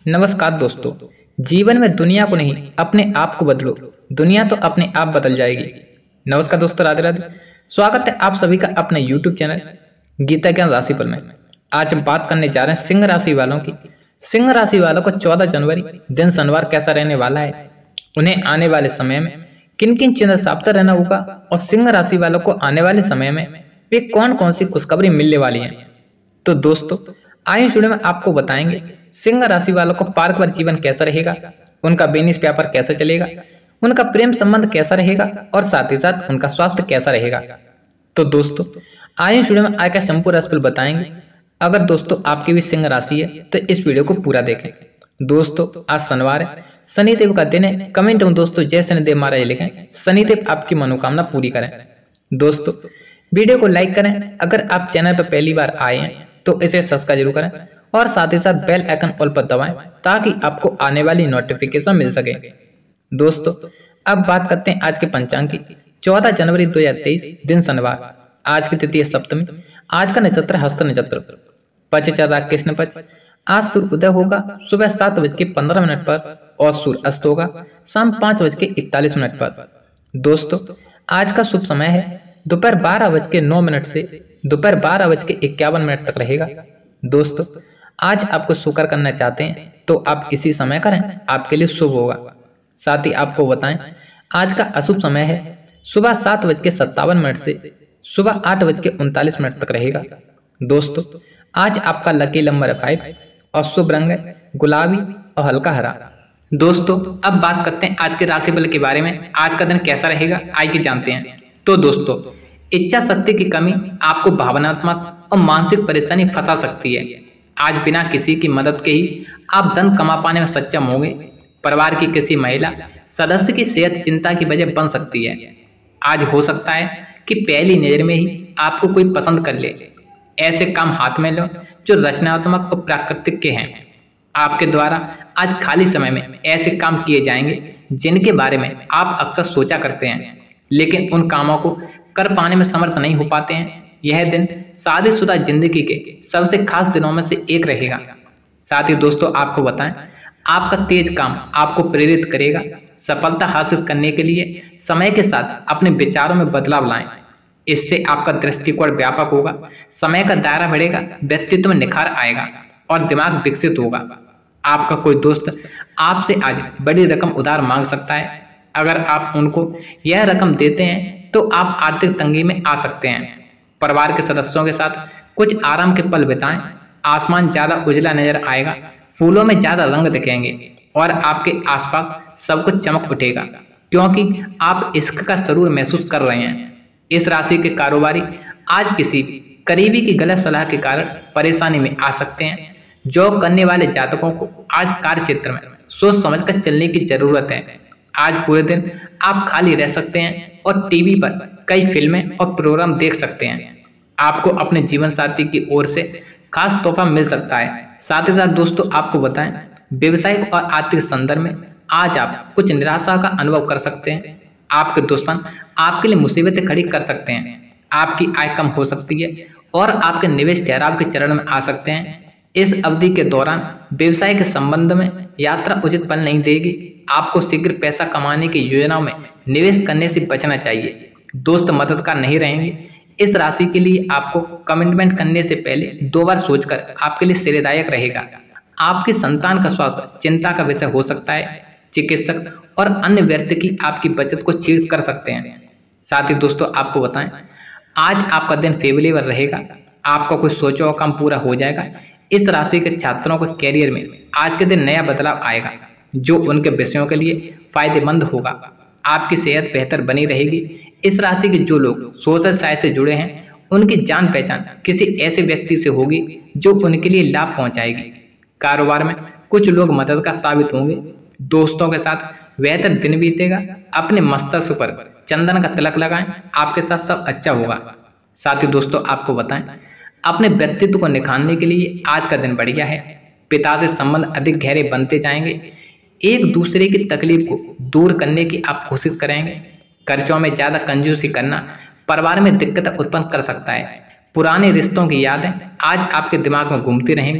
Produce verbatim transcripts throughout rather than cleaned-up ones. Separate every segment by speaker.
Speaker 1: नमस्कार दोस्तों। जीवन में दुनिया को नहीं अपने आप को बदलो, दुनिया तो अपने आप बदल जाएगी। नमस्कार दोस्तों, राधे राधे। स्वागत है आप सभी का अपने यूट्यूब चैनल गीता ज्ञान राशिफल में। आज हम बात करने जा रहे हैं सिंह राशि वालों की। सिंह राशि वालों को चौदह जनवरी दिन शनिवार कैसा रहने वाला है, उन्हें आने वाले समय में किन किन चीजों से सावधान रहना होगा और सिंह राशि वालों को आने वाले समय में वे कौन कौन सी खुशखबरी मिलने वाली है। तो दोस्तों आइए वीडियो में आपको बताएंगे सिंह राशि वालों को पारिवारिक जीवन कैसा रहेगा, उनका बिजनेस व्यापार कैसा चलेगा, उनका प्रेम संबंध कैसा रहेगा और साथ ही साथ उनका स्वास्थ्य कैसा रहेगा। तो दोस्तों आइए वीडियो में आगे संपूर्ण राशिफल बताएंगे। अगर दोस्तों आपकी भी सिंह राशि है तो इस वीडियो को पूरा देखें। दोस्तों आज शनिवार है, शनिदेव का दिन है। कमेंट में दोस्तों जय शनिदेव महाराज लिखें, शनिदेव आपकी मनोकामना पूरी करें। दोस्तों वीडियो को लाइक करें। अगर आप चैनल पर पहली बार आए हैं तो इसे सब्सक्राइब जरूर करें और साथ ही साथ बेल आइकन ऑल पर दबाएं ताकि आपको आने वाली नोटिफिकेशन मिल सके। दोस्तों अब बात करते हैं आज के पंचांग की। चौदह जनवरी दो हजार तेईस दिन शनिवार, आज की तिथि है सप्तमी। आज का नक्षत्र हस्त नक्षत्र, पक्ष चल रहा कृष्ण पक्ष। आज सूर्य उदय होगा सुबह सात बज के पंद्रह मिनट पर और सूर्य अस्त होगा शाम पांच बज के इकतालीस मिनट पर। दोस्तों आज का शुभ समय है दोपहर बारह बज के नौ मिनट से दोपहर बारह बज के इक्यावन मिनट तक रहेगा। दोस्तों आज आपको शुक्र करना चाहते हैं तो आप इसी समय करें, आपके लिए शुभ होगा। साथ ही आपको बताएं आज का अशुभ समय है सुबह सात बज के सत्तावन मिनट से सुबह आठ बज के उनतालीस मिनट तक रहेगा। दोस्तों आज आपका लकी नंबर है फाइव और शुभ रंग है गुलाबी और हल्का हरा। दोस्तों अब बात करते हैं आज के राशिफल के बारे में। आज का दिन कैसा रहेगा आइए जानते हैं। तो दोस्तों इच्छा शक्ति की कमी आपको भावनात्मक और मानसिक परेशानी फंसा सकती है। आज बिना किसी की मदद के ही आप धन कमा पाने में सक्षम होंगे। परिवार की किसी महिला सदस्य की सेहत चिंता की वजह बन सकती है। आज हो सकता है कि पहली नजर में ही आपको कोई पसंद कर ले। ऐसे काम हाथ में लो जो रचनात्मक और प्राकृतिक के हैं। आपके द्वारा आज खाली समय में ऐसे काम किए जाएंगे जिनके बारे में आप अक्सर सोचा करते हैं लेकिन उन कामों को कर पाने में समर्थ नहीं हो पाते हैं। यह दिन शादीशुदा जिंदगी के सबसे खास दिनों में से एक रहेगा। साथ ही दोस्तों आपको बताएं आपका तेज काम आपको प्रेरित करेगा। सफलता हासिल करने के लिए समय के साथ अपने विचारों में बदलाव लाएं। इससे आपका दृष्टिकोण व्यापक होगा, समय का दायरा बढ़ेगा, व्यक्तित्व में निखार आएगा और दिमाग विकसित होगा। आपका कोई दोस्त आपसे आज बड़ी रकम उधार मांग सकता है। अगर आप उनको यह रकम देते हैं तो आप आर्थिक तंगी में आ सकते हैं। परिवार के सदस्यों के साथ कुछ आराम के पल बिताएं। आसमान ज्यादा उजला नजर आएगा, फूलों में ज्यादा रंग दिखेंगे और आपके आसपास सब कुछ चमक उठेगा क्योंकि आप इश्क का सरूर महसूस कर रहे हैं। इस राशि के कारोबारी आज किसी करीबी की गलत सलाह के कारण परेशानी में आ सकते हैं। जॉब करने वाले जातकों को आज कार्य क्षेत्र में सोच समझकर चलने की जरूरत है। आज पूरे दिन आप खाली रह सकते हैं और टीवी पर कई फिल्में और प्रोग्राम देख सकते हैं। आपको अपने जीवन साथी की ओर से खास तोहफा मिल सकता है। साथ ही साथ दोस्तों आपको बताएं व्यवसायिक और आर्थिक संदर्भ में आज आप कुछ निराशा का अनुभव कर सकते हैं। आपके दुश्मन आपके लिए मुसीबतें खड़ी कर सकते हैं। आपकी आय कम हो सकती है और आपके निवेश ठहराव के चरण में आ सकते हैं। इस अवधि के दौरान व्यवसाय के संबंध में यात्रा उचित फल नहीं देगी। आपको शीघ्र पैसा कमाने की योजनाओं में निवेश करने से बचना चाहिए। दोस्त मददगार नहीं रहेंगे। इस राशि के लिए आपको कमिटमेंट करने से पहले दो बार सोचकर आपके लिए श्रेयदायक रहेगा। आपकी संतान का स्वास्थ्य चिंता का विषय हो सकता है। चिकित्सक और अन्य व्यक्ति की आपकी बचत को चीट कर सकते हैं। साथ ही दोस्तों आपको बताएं आज आपका दिन फेवरेबल रहेगा। आपका कोई सोचा हुआ काम पूरा हो जाएगा। इस राशि के छात्रों को कैरियर में आज के दिन नया बदलाव आएगा जो उनके विषयों के लिए फायदेमंद होगा। आपकी सेहत बेहतर बनी रहेगी। इस राशि के जो लोग सोशल साइड से जुड़े हैं उनकी जान पहचान किसी ऐसे व्यक्ति से होगी जो उनके लिए लाभ पहुंचाएगी। कारोबार में कुछ लोग मददगार साबित होंगे। दोस्तों के साथ बेहतर दिन बीतेगा। अपने मस्तक पर चंदन का तिलक लगाएं, आपके साथ सब अच्छा होगा। साथ ही दोस्तों आपको बताएं अपने व्यक्तित्व को निखारने के लिए आज का दिन बढ़िया है। पिता से संबंध अधिक गहरे बनते जाएंगे। एक दूसरे की तकलीफ को दूर करने की आप कोशिश करेंगे। खर्चों में ज्यादा कंजूसी करना परिवार में दिक्कत उत्पन्न कर सकता है। पुराने रिश्तों की यादें आज आपके दिमाग में घूमती रहेंगी।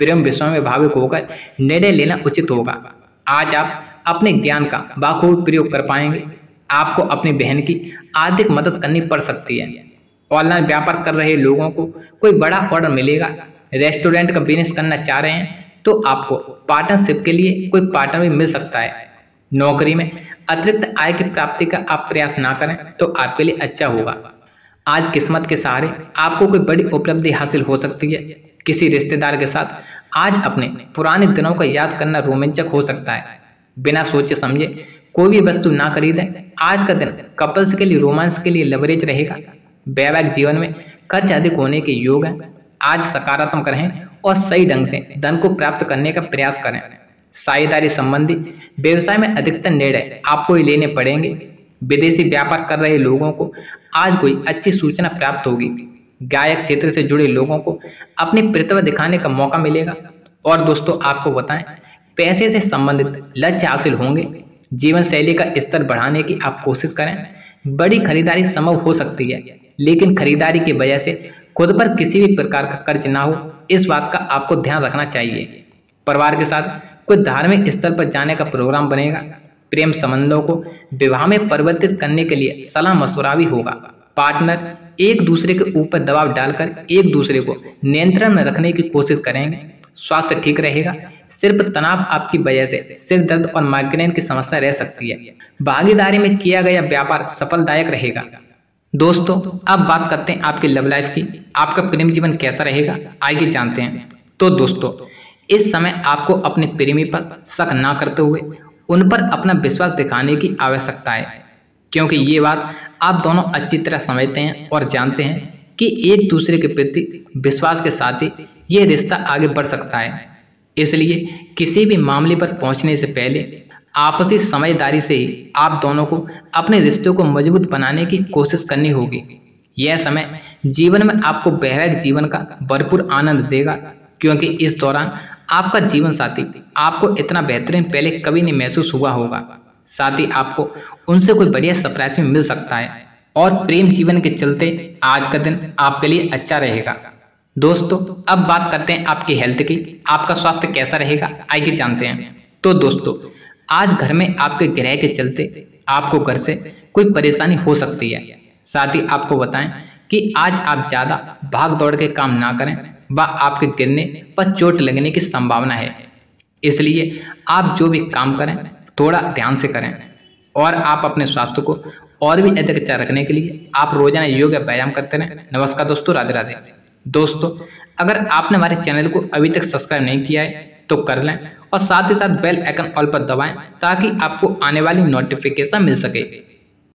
Speaker 1: प्रेम विषयों में भावुक होकर निर्णय लेना उचित होगा। आज आप अपने ज्ञान का बखूबी प्रयोग कर पाएंगे। आपको अपनी बहन की आर्थिक मदद करनी पड़ सकती है। ऑनलाइन व्यापार कर रहे लोगों को कोई बड़ा ऑर्डर मिलेगा। रेस्टोरेंट का बिजनेस करना चाह रहे हैं तो आपको पार्टनरशिप के लिए कोई पार्टनर भी मिल सकता है। नौकरी में अतिरिक्त आय की प्राप्ति का आप प्रयास ना करें तो आपके लिए अच्छा होगा। आज किस्मत के सहारे आपको कोई बड़ी उपलब्धि हासिल हो सकती है। किसी रिश्तेदार के साथ आज अपने पुराने दिनों को याद करना रोमांचक हो सकता है। बिना सोचे समझे कोई भी वस्तु ना खरीदें। आज का दिन कपल्स के लिए रोमांस के लिए लवरेज रहेगा। वैवाहिक जीवन में खर्च अधिक होने के योग हैं। आज सकारात्मक रहें और सही ढंग से धन को प्राप्त करने का प्रयास करें। साझेदारी संबंधी व्यवसाय में अधिकतर निर्णय आपको ही लेने पड़ेंगे। विदेशी व्यापार कर रहे लोगों को आज कोई अच्छी सूचना प्राप्त होगी। गायक क्षेत्र से जुड़े लोगों को अपनी प्रतिभा दिखाने का मौका मिलेगा। और दोस्तों आपको बताएं, पैसे से संबंधित लक्ष्य हासिल होंगे। जीवन शैली का स्तर बढ़ाने की आप कोशिश करें। बड़ी खरीदारी संभव हो सकती है, लेकिन खरीदारी की वजह से खुद पर किसी भी प्रकार का कर्ज ना हो, इस बात का आपको ध्यान रखना चाहिए। परिवार के साथ कोई धार्मिक स्थल पर जाने का प्रोग्राम बनेगा। प्रेम संबंधों को विवाह में परिवर्तित करने के लिए सलाह मशवरा भी होगा। पार्टनर एक दूसरे के ऊपर दबाव डालकर एक दूसरे को नियंत्रण में रखने की कोशिश करेंगे। स्वास्थ्य ठीक रहेगा। सिर्फ तनाव आपकी वजह से सिर दर्द और माइग्रेन की समस्या रह सकती है। भागीदारी में किया गया व्यापार सफलदायक रहेगा। दोस्तों अब बात करते हैं आपकी लव लाइफ की। आपका प्रेम जीवन कैसा रहेगा, आइए जानते हैं। तो दोस्तों इस समय आपको अपने प्रेमी पर शक ना करते हुए उन पर अपना विश्वास दिखाने की आवश्यकता है, क्योंकि ये बात आप दोनों अच्छी तरह समझते हैं और जानते हैं कि एक दूसरे के प्रति विश्वास के साथ ही ये रिश्ता आगे बढ़ सकता है। इसलिए किसी भी मामले पर पहुंचने से पहले आपसी समझदारी से ही आप दोनों को अपने रिश्तों को मजबूत बनाने की कोशिश करनी होगी। यह समय जीवन में आपको वैवाहिक जीवन का भरपूर आनंद देगा, क्योंकि इस दौरान आपका जीवन साथी आपको इतना बेहतरीन पहले कभी नहीं महसूस हुआ होगा। साथ ही आपको उनसे कोई बढ़िया सरप्राइज भी मिल सकता है और प्रेम जीवन के चलते आज का दिन आपके लिए अच्छा रहेगा। दोस्तों अब बात करते हैं आपकी हेल्थ की। आपका स्वास्थ्य कैसा रहेगा, आइए जानते हैं। तो दोस्तों आज घर में आपके ग्रह के चलते आपको घर से कोई परेशानी हो सकती है। साथ ही आपको बताएं कि आज आप ज्यादा भाग दौड़ के काम ना करें, व आपके गिरने पर चोट लगने की संभावना है। इसलिए आप जो भी काम करें थोड़ा ध्यान से करें। और आप अपने स्वास्थ्य को और भी अधिक अच्छा रखने के लिए आप रोजाना योग व्यायाम करते रहें। नमस्कार दोस्तों, राधे राधे। दोस्तों अगर आपने हमारे चैनल को अभी तक सब्सक्राइब नहीं किया है तो कर लें और साथ ही साथ बेल आइकन ऑल पर दबाएं ताकि आपको आने वाली नोटिफिकेशन मिल सके।